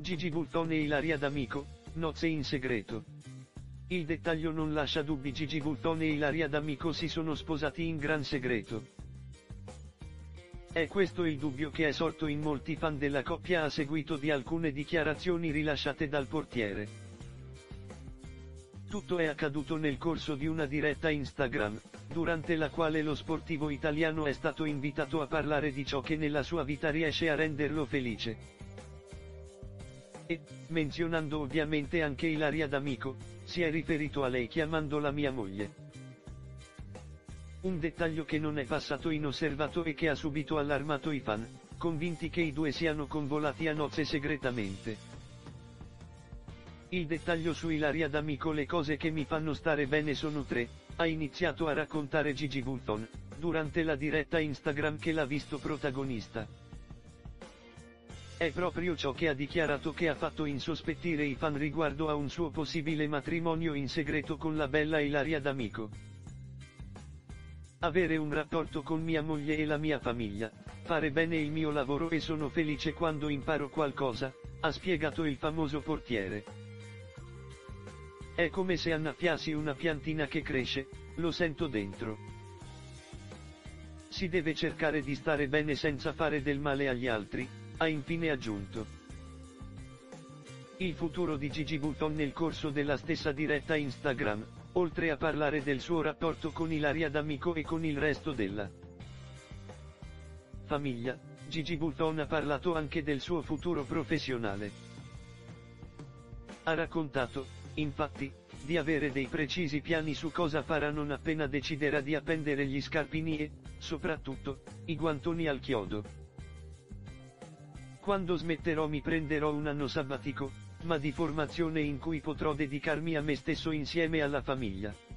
Gigi Buffon e Ilaria D'Amico, nozze in segreto. Il dettaglio non lascia dubbi: Gigi Buffon e Ilaria D'Amico si sono sposati in gran segreto. È questo il dubbio che è sorto in molti fan della coppia a seguito di alcune dichiarazioni rilasciate dal portiere. Tutto è accaduto nel corso di una diretta Instagram, durante la quale lo sportivo italiano è stato invitato a parlare di ciò che nella sua vita riesce a renderlo felice. E, menzionando ovviamente anche Ilaria D'Amico, si è riferito a lei chiamandola mia moglie. Un dettaglio che non è passato inosservato e che ha subito allarmato i fan, convinti che i due siano convolati a nozze segretamente. Il dettaglio su Ilaria D'Amico: le cose che mi fanno stare bene sono tre, ha iniziato a raccontare Gigi Buffon, durante la diretta Instagram che l'ha visto protagonista. È proprio ciò che ha dichiarato che ha fatto insospettire i fan riguardo a un suo possibile matrimonio in segreto con la bella Ilaria D'Amico. Avere un rapporto con mia moglie e la mia famiglia, fare bene il mio lavoro e sono felice quando imparo qualcosa, ha spiegato il famoso portiere. È come se annaffiassi una piantina che cresce, lo sento dentro. Si deve cercare di stare bene senza fare del male agli altri, ha infine aggiunto. Il futuro di Gigi Buffon nel corso della stessa diretta Instagram, oltre a parlare del suo rapporto con Ilaria D'Amico e con il resto della famiglia, Gigi Buffon ha parlato anche del suo futuro professionale. Ha raccontato, infatti, di avere dei precisi piani su cosa farà non appena deciderà di appendere gli scarpini e, soprattutto, i guantoni al chiodo. Quando smetterò mi prenderò un anno sabbatico, ma di formazione in cui potrò dedicarmi a me stesso insieme alla famiglia.